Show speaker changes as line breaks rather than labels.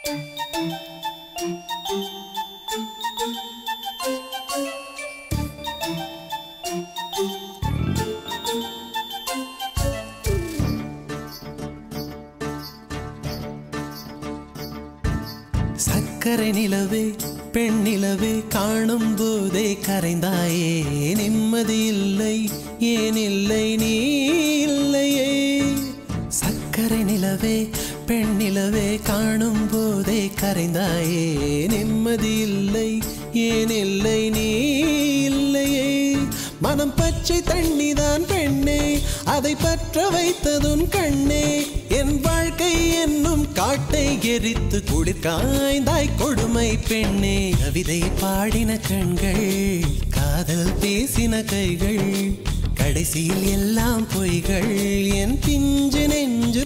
சக்கரை நிலவே பெண் நிலவே காணும் போதே கரைந்தாயே நிம்மதி இல்லை ஏன் இல்லை நீ இல்லையே சக்கரை நிலவே பெண் நிலவே காணும் போதே கரைந்தாயே நிம்மதி இல்லை ஏன் இல்லை நீ இல்லையே மனம் பச்சை தண்ணிதான் பெண்ணே அதை பற்ற வைத்ததுன் கண்ணே என் வாழ்க்கை என்னும் காட்டை எரித்து குளிர்காய்ந்தாய் கொடுமை பெண்ணே கவிதை பாடின கண்கள் காதல் பேசின கைகள் கடைசியில் எல்லாம் பொய்கள் என் பிஞ்சு நெஞ்சு